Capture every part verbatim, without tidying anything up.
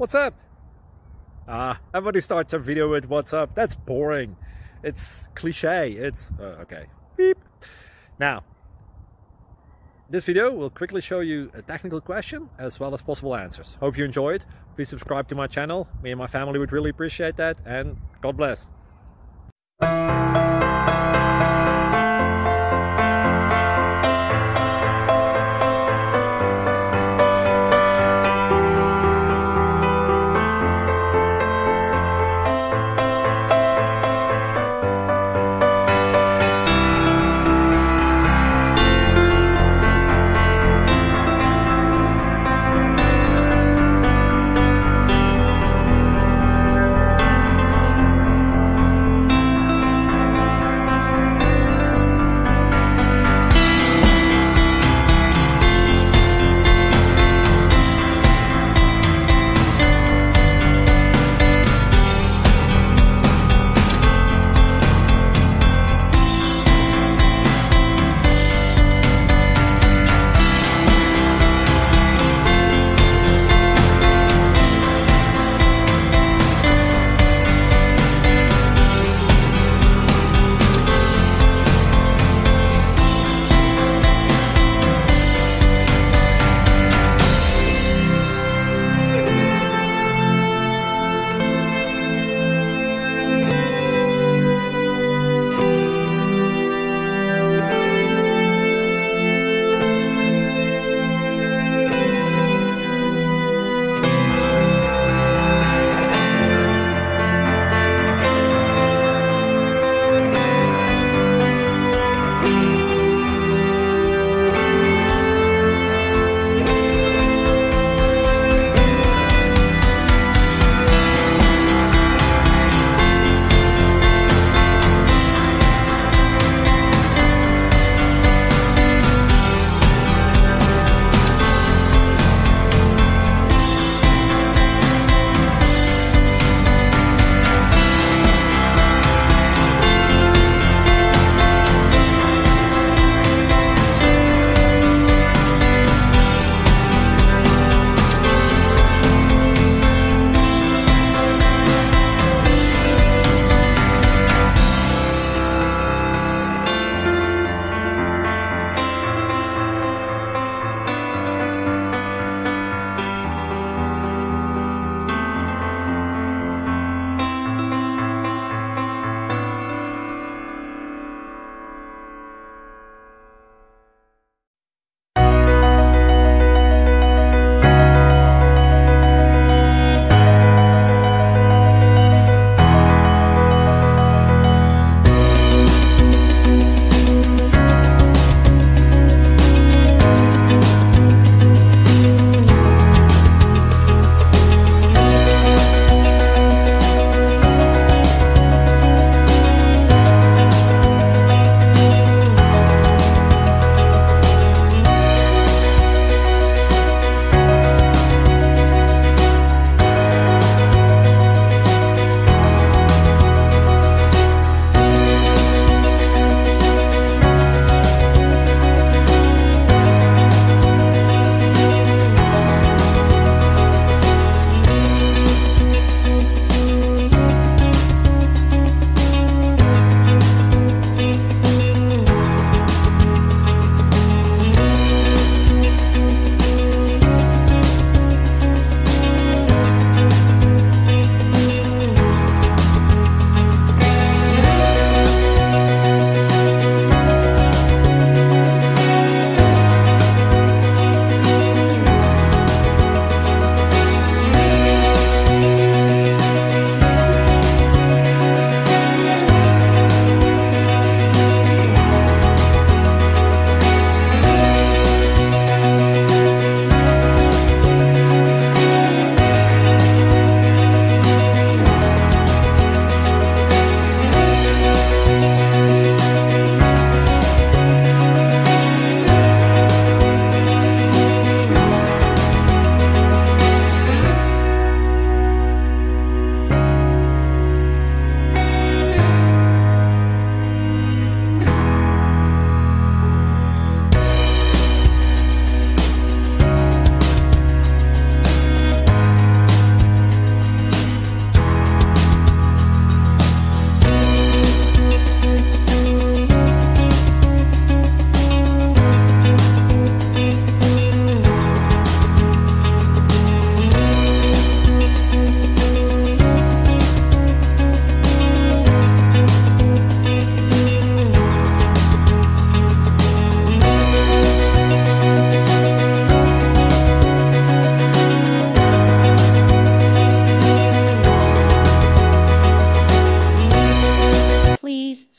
What's up? Ah, everybody starts a video with what's up. That's boring. It's cliche. It's uh, okay. Beep. Now, this video will quickly show you a technical question as well as possible answers. Hope you enjoyed. Please subscribe to my channel. Me and my family would really appreciate that, and God bless.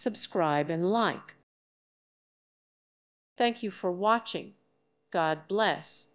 subscribe, and like. Thank you for watching. God bless.